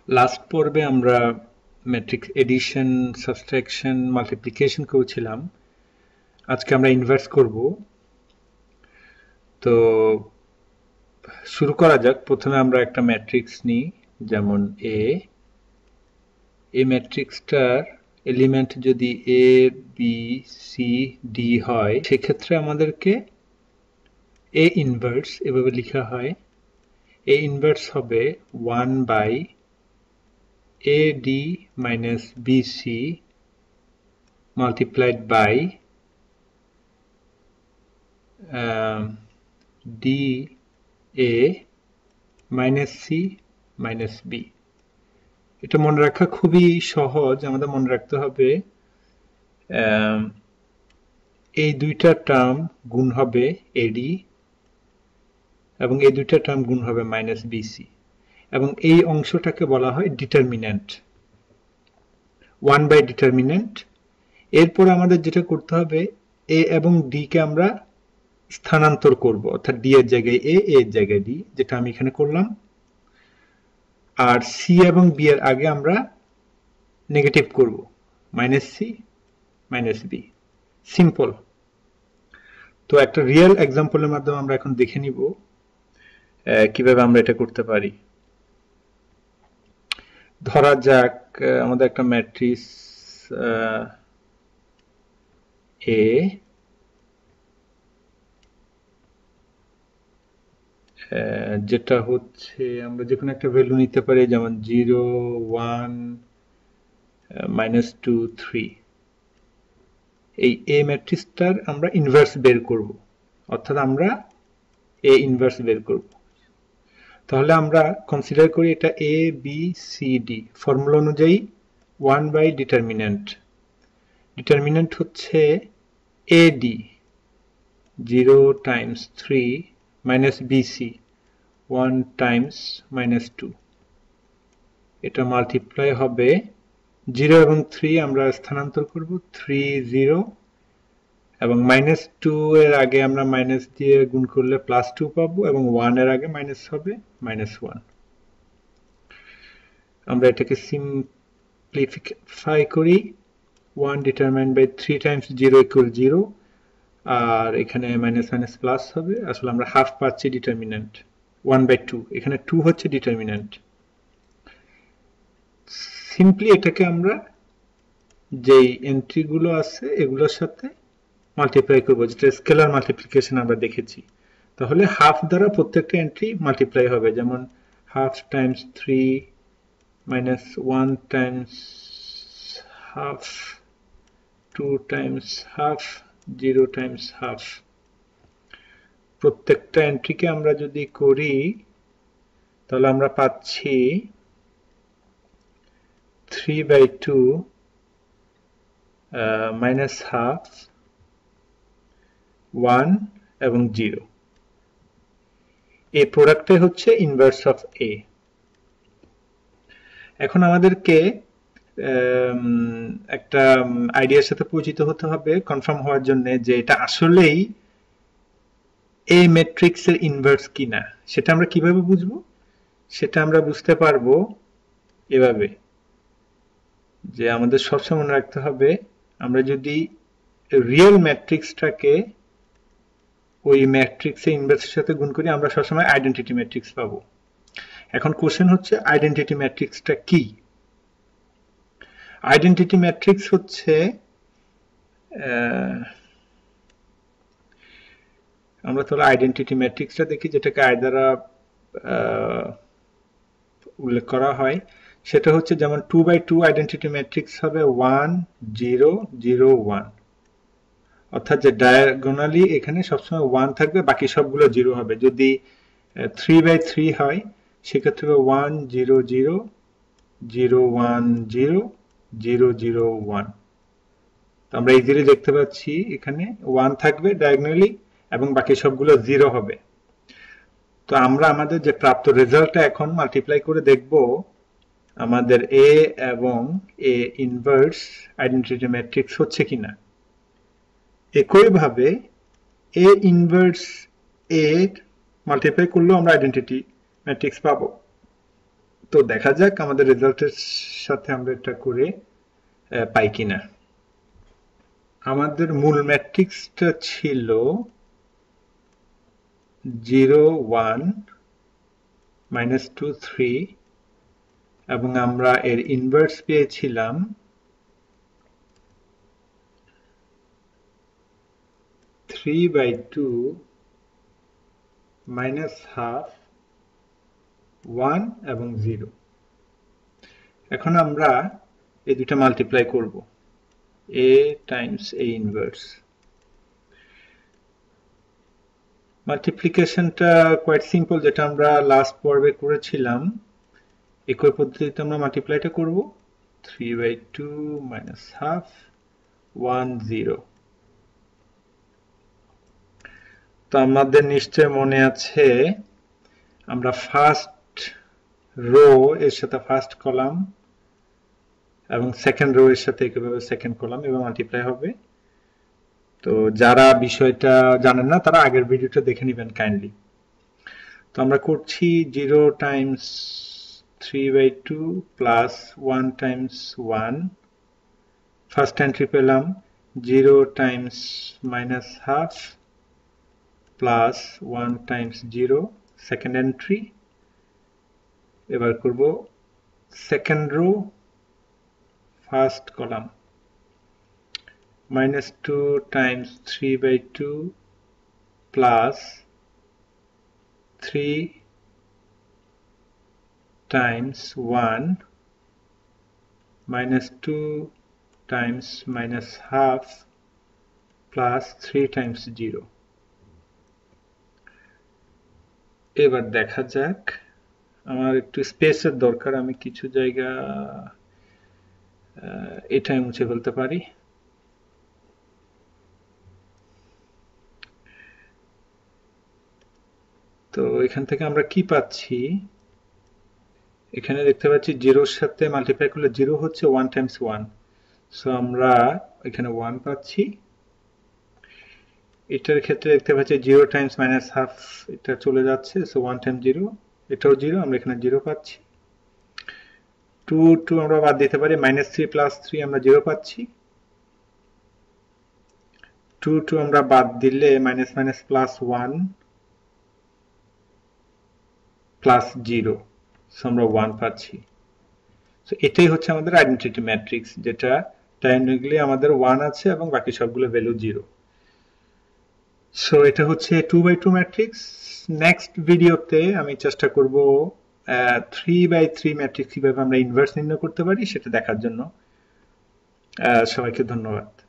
Last পর্বে আমরা matrix addition, subtraction, multiplication করেছিলাম। আজকে আমরা ইনভার্স করব। তো শুরু করা যাক। প্রথমে আমরা একটা ম্যাট্রিক্স নিই, যেমন এ। এই ম্যাট্রিক্সটার এলিমেন্ট যদি এ, বি, সি, ডি হয়, সেক্ষেত্রে আমাদেরকে এ ইনভার্স এভাবে লেখা হয়। এ ইনভার্স হবে 1 / AD minus BC multiplied by DA minus C minus B। এটা মনে রাখা খুবই সহজ। আমাদের মনে রাখতে হবে এই দুইটা টার্ম গুণ হবে AD এবং এই দুইটা টার্ম গুণ হবে মাইনাস BC, এবং এই অংশটাকে বলা হয় ডিটারমিন্যান্ট, 1 / ডিটারমিন্যান্ট। এরপর আমাদের যেটা করতে হবে, এ এবং ডি কে আমরা স্থানান্তর করব, অর্থাৎ ডি এর জায়গায় এ, এর জায়গায় ডি, যেটা আমি এখানে করলাম। আর সি এবং বি এর আগে আমরা নেগেটিভ করব, minus C minus B. Simple. তো একটা রিয়েল এক্সাম্পলের মাধ্যমে আমরা এখন দেখে নিব কিভাবে আমরা এটা করতে পারি। ধরা যাক আমাদের একটা ম্যাট্রিক্স এ, যেটা হচ্ছে আমরা যে কোনো একটা ভ্যালু নিতে পারি, যেমন 0, 1, -2, 3। এই এ ম্যাট্রিক্সটার আমরা ইনভার্স বের করব, অর্থাৎ আমরা এ ইনভার্স বের করব। তাহলে আমরা কনসিডার করি এটা A, B, C, D. Formula অনুযায়ী 1 / ডিটারমিন্যান্ট। ডিটারমিন্যান্ট হচ্ছে এডি 0 × 3 minus BC 1 × -2। এটা মাল্টিপ্লাই হবে 0 এবং 3 আমরা স্থানান্তর করব, 3 0, এবং -2 এর আগে আমরা মাইনাস দিয়ে গুণ করলে +2 পাবো, এবং 1 এর আগে মাইনাস হবে -1। আমরা এটাকে সিম্পলিফাই করি। 1 ডিটারমাইন্ড বাই 3 × 0 = 0, আর এখানে মাইনাস মাইনাস প্লাস হবে। আসলে আমরা হাফ পাচ্ছি ডিটারমিন্যান্ট 1/2, এখানে 2 হচ্ছে ডিটারমিন্যান্ট। সিম্পলি এটাকে আমরা যেই এন্ট্রিগুলো আছে এগুলোর সাথে মাল্টিপ্লাই করব, যেটা স্কেলার মাল্টিপ্লিকেশন আমরা দেখেছি। তাহলে হাফ দ্বারা প্রত্যেকটা এন্ট্রি মাল্টিপ্লাই হবে, যেমন half times 3 minus 1 times half, 2 times half, 0 times half। প্রত্যেকটা এন্ট্রিকে আমরা যদি করি তাহলে আমরা পাচ্ছি 3/2 minus half, 1 এবং 0। এই প্রোডাক্টে হচ্ছে ইনভার্স অফ এ। এখন আমাদেরকে একটা আইডিয়ার সাথে পরিচিত হতে হবে কনফার্ম হওয়ার জন্য যে এটা আসলেই এ ম্যাট্রিক্সের ইনভার্স কিনা। সেটা আমরা কিভাবে বুঝবো? সেটা আমরা বুঝতে পারবো এভাবে, যে আমাদের সবসময় মনে রাখতে হবে, আমরা যদি রিয়েল ম্যাট্রিক্সটাকে ওই ম্যাট্রিক্সের ইনভার্সের সাথে গুণ করি, আমরা সবসময় আইডেন্টিটি ম্যাট্রিক্স পাবো। এখন কোশ্চেন হচ্ছে আইডেন্টিটি ম্যাট্রিক্সটা কি? আইডেন্টিটি ম্যাট্রিক্স হচ্ছে আমরা তাহলে আইডেন্টিটি ম্যাট্রিক্সটা দেখি, যেটাকে আই দ্বারা উল্লেখ করা হয়। সেটা হচ্ছে যেমন 2/2 আইডেন্টিটি ম্যাট্রিক্স হবে 1 0 0 1, অর্থাৎ যে ডায়াগোনালি এখানে সবসময় 1 থাকবে, বাকি সবগুলো 0 হবে। যদি 3/3 হয় সেক্ষেত্রে 1 0 0 0 1 0 0 0 1। তো আমরা ইজিলি দেখতে পাচ্ছি এখানে 1 থাকবে ডায়াগোনালি এবং বাকি সবগুলো 0 হবে। তো আমরা আমাদের যে প্রাপ্ত রেজাল্টটা এখন মাল্টিপ্লাই করে দেখব আমাদের এ এবং এ ইনভার্স আইডেন্টিটি ম্যাট্রিক্স হচ্ছে কিনা। একইভাবে এ ইনভার্স এ মাল্টিপ্লাই করলেও আমরা আইডেন্টিটি ম্যাট্রিক্স পাবো। তো দেখা যাক আমাদের রেজাল্টের সাথে আমরা এটা করে পাই কিনা। আমাদের মূল ম্যাট্রিক্সটা ছিল 0 1 -2 3 এবং আমরা এর ইনভার্স পেয়েছিলাম 3/2 -half 1 এবং 0। এখন আমরা এই দুটো মাল্টিপ্লাই করব, a টাইমস a ইনভার্স। মাল্টিপ্লিকেশনটা কোয়াইট সিম্পল, যেটা আমরা লাস্ট পর্বে করেছিলাম। একই পদ্ধতিতে আমরা মাল্টিপ্লাইটা করব, 3/2 -half 1 0। তো আমাদের নিশ্চয় মনে আছে আমরা ফার্স্ট রো এর সাথে ফার্স্ট কলাম এবং সেকেন্ড রো এর সাথে একইভাবে সেকেন্ড কলাম এবং মাল্টিপ্লাই হবে। তো যারা বিষয়টা জানেন না তারা আগের ভিডিওটা দেখে নেবেন কাইন্ডলি। তো আমরা করছি 0 times 3/2 plus 1 times 1। First entry পেলাম 0 times -half plus 1 times 0, second entry. এবার করব second row first column -2 times 3/2 plus 3 times 1 -2 times -half plus 3 times 0। এবার দেখা যাক, আমার একটু স্পেসের দরকার, আমি কিছু জায়গা এটাই মুছে ফেলতে পারি। তো এখান থেকে আমরা কি পাচ্ছি, এখানে দেখতে পাচ্ছি 0 এর সাথে মাল্টিপ্লাই করলে 0 হচ্ছে 1 টাইমস 1, সো আমরা এখানে 1 পাচ্ছি। এটার ক্ষেত্রে দেখতে পাচ্ছি 0 টাইমস -half, এটা চলে যাচ্ছে, সো 1 টাইমস 0, এটাও 0, আমরা এখানে 0 পাচ্ছি। 2 আমরা বাদ দিতে পারি, -3 প্লাস 3 আমরা 0 পাচ্ছি। 2 আমরা বাদ দিলে মাইনাস প্লাস 1 প্লাস 0, সো আমরা 1 পাচ্ছি। সো এটাই হচ্ছে আমাদের আইডেন্টিটি ম্যাট্রিক্স, যেটা ডায়াগোনালি আমাদের 1 আছে এবং বাকি সবগুলো ভ্যালু 0। সো এটা হচ্ছে 2/2 ম্যাট্রিক্স। নেক্সট ভিডিওতে আমি চেষ্টা করব 3/3 ম্যাট্রিক্স কিভাবে আমরা ইনভার্স নির্ণয় করতে পারি সেটা দেখার জন্য। সবাইকে ধন্যবাদ।